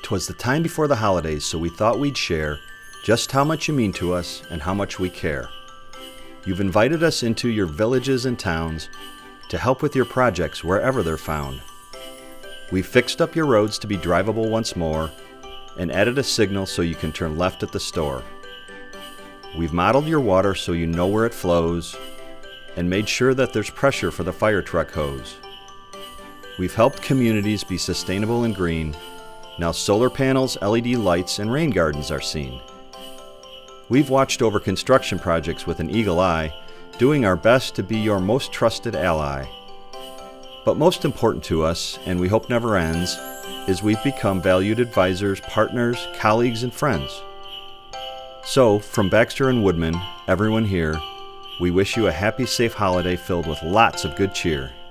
'Twas the time before the holidays, so we thought we'd share just how much you mean to us and how much we care. You've invited us into your villages and towns to help with your projects wherever they're found. We've fixed up your roads to be drivable once more and added a signal so you can turn left at the store. We've modeled your water so you know where it flows and made sure that there's pressure for the fire truck hose. We've helped communities be sustainable and green. Now solar panels, LED lights, and rain gardens are seen. We've watched over construction projects with an eagle eye, doing our best to be your most trusted ally. But most important to us, and we hope never ends, is we've become valued advisors, partners, colleagues, and friends. So, from Baxter and Woodman, everyone here, we wish you a happy, safe holiday filled with lots of good cheer.